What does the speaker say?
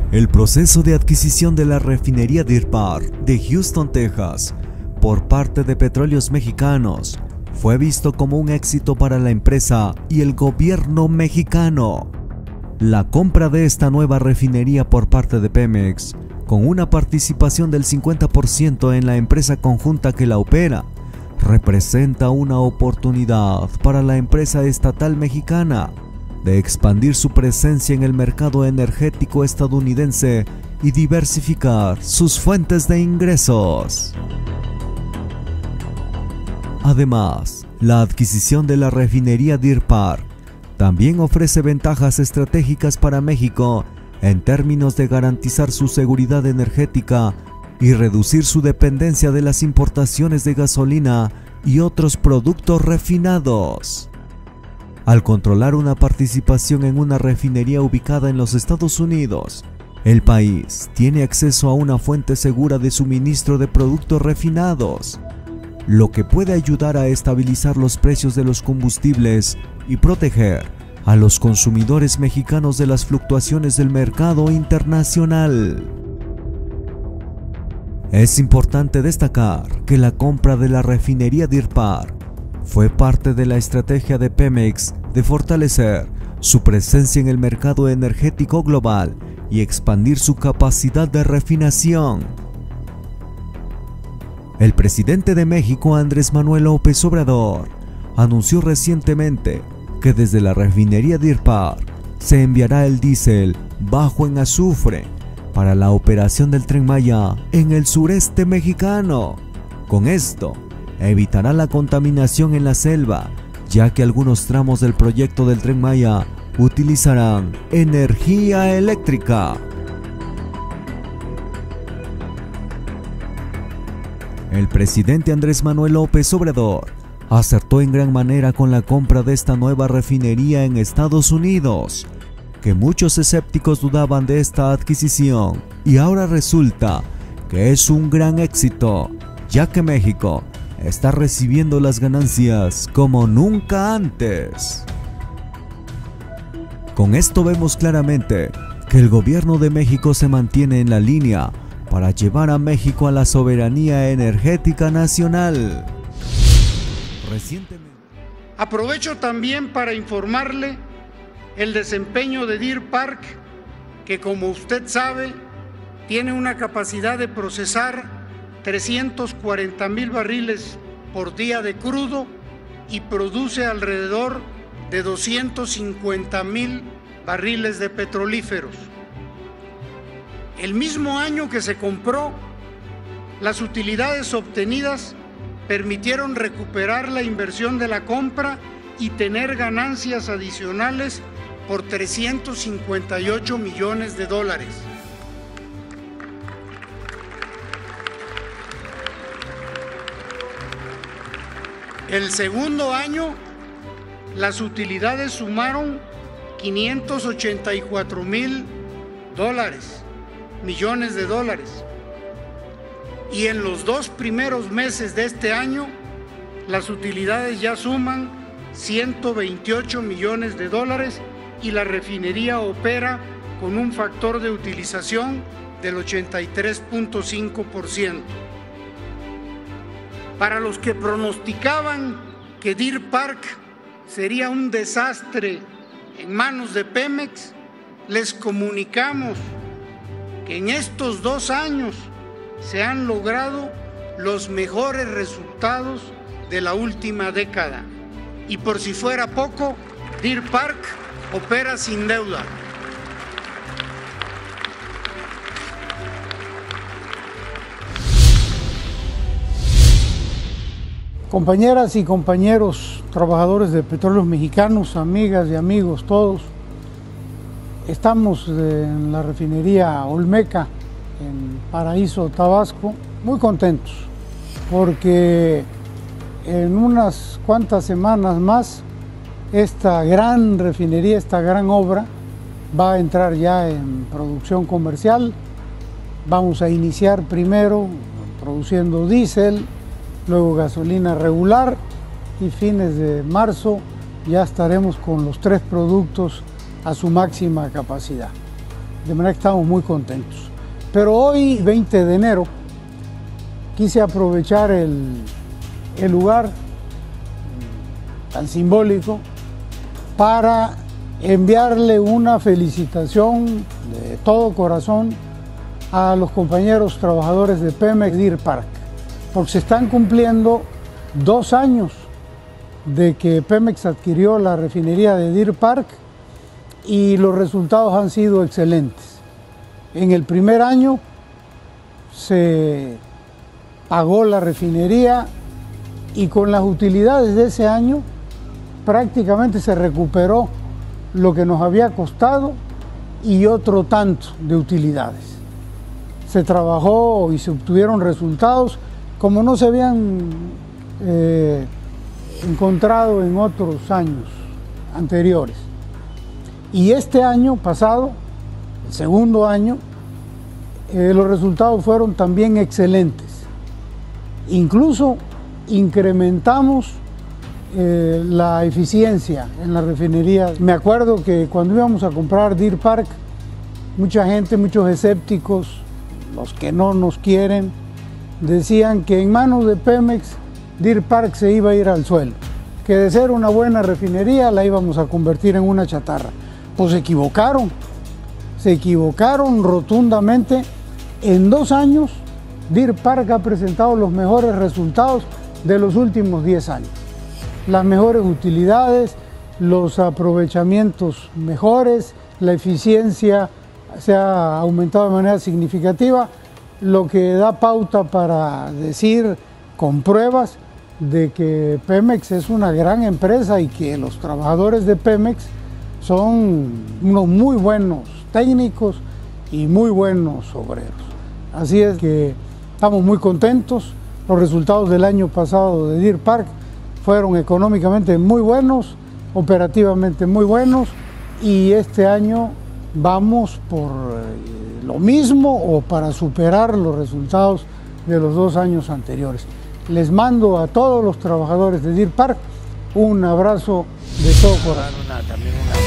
El proceso de adquisición de la refinería Deer Park de Houston, Texas, por parte de Petróleos Mexicanos, fue visto como un éxito para la empresa y el gobierno mexicano. La compra de esta nueva refinería por parte de Pemex, con una participación del 50% en la empresa conjunta que la opera, representa una oportunidad para la empresa estatal mexicana de expandir su presencia en el mercado energético estadounidense y diversificar sus fuentes de ingresos. Además, la adquisición de la refinería Deer Park también ofrece ventajas estratégicas para México en términos de garantizar su seguridad energética y reducir su dependencia de las importaciones de gasolina y otros productos refinados. Al controlar una participación en una refinería ubicada en los Estados Unidos, el país tiene acceso a una fuente segura de suministro de productos refinados, lo que puede ayudar a estabilizar los precios de los combustibles y proteger a los consumidores mexicanos de las fluctuaciones del mercado internacional. Es importante destacar que la compra de la refinería Deer Park fue parte de la estrategia de Pemex de fortalecer su presencia en el mercado energético global y expandir su capacidad de refinación. El presidente de México, Andrés Manuel López Obrador, anunció recientemente que desde la refinería Deer Park se enviará el diésel bajo en azufre para la operación del Tren Maya en el sureste mexicano. Con esto, evitará la contaminación en la selva, ya que algunos tramos del proyecto del Tren Maya utilizarán energía eléctrica. El presidente Andrés Manuel López Obrador acertó en gran manera con la compra de esta nueva refinería en Estados Unidos, que muchos escépticos dudaban de esta adquisición, y ahora resulta que es un gran éxito, ya que México está recibiendo las ganancias como nunca antes. Con esto vemos claramente que el gobierno de México se mantiene en la línea para llevar a México a la soberanía energética nacional. Recientemente. Aprovecho también para informarle el desempeño de Deer Park, que como usted sabe, tiene una capacidad de procesar 340,000 barriles por día de crudo y produce alrededor de 250,000 barriles de petrolíferos. El mismo año que se compró, las utilidades obtenidas permitieron recuperar la inversión de la compra y tener ganancias adicionales por $358 millones. El segundo año, las utilidades sumaron $584 millones. Y en los 2 primeros meses de este año, las utilidades ya suman $128 millones y la refinería opera con un factor de utilización del 83.5%. Para los que pronosticaban que Deer Park sería un desastre en manos de Pemex, les comunicamos que en estos 2 años se han logrado los mejores resultados de la última década. Y por si fuera poco, Deer Park opera sin deuda. Compañeras y compañeros trabajadores de Petróleos Mexicanos, amigas y amigos todos, estamos en la refinería Olmeca, en Paraíso, Tabasco, muy contentos porque en unas cuantas semanas más esta gran refinería, esta gran obra va a entrar ya en producción comercial. Vamos a iniciar primero produciendo diésel, luego gasolina regular y fines de marzo ya estaremos con los 3 productos a su máxima capacidad. de manera que estamos muy contentos. Pero hoy, 20 de enero, quise aprovechar el lugar tan simbólico para enviarle una felicitación de todo corazón a los compañeros trabajadores de Pemex Deer Park, porque se están cumpliendo 2 años de que Pemex adquirió la refinería de Deer Park y los resultados han sido excelentes. En el primer año se pagó la refinería y con las utilidades de ese año prácticamente se recuperó lo que nos había costado y otro tanto de utilidades. Se trabajó y se obtuvieron resultados como no se habían encontrado en otros años anteriores. Y este año pasado, el segundo año, los resultados fueron también excelentes. Incluso incrementamos la eficiencia en la refinería. Me acuerdo que cuando íbamos a comprar Deer Park, mucha gente, muchos escépticos, los que no nos quieren, decían que en manos de Pemex Deer Park se iba a ir al suelo, que de ser una buena refinería la íbamos a convertir en una chatarra. Pues se equivocaron rotundamente. En 2 años Deer Park ha presentado los mejores resultados de los últimos 10 años. Las mejores utilidades, los aprovechamientos mejores, la eficiencia se ha aumentado de manera significativa, lo que da pauta para decir con pruebas de que Pemex es una gran empresa y que los trabajadores de Pemex son unos muy buenos técnicos y muy buenos obreros. Así es que estamos muy contentos. Los resultados del año pasado de Deer Park fueron económicamente muy buenos, operativamente muy buenos, y este año vamos por lo mismo o para superar los resultados de los 2 años anteriores. Les mando a todos los trabajadores de Deer Park un abrazo de todo corazón.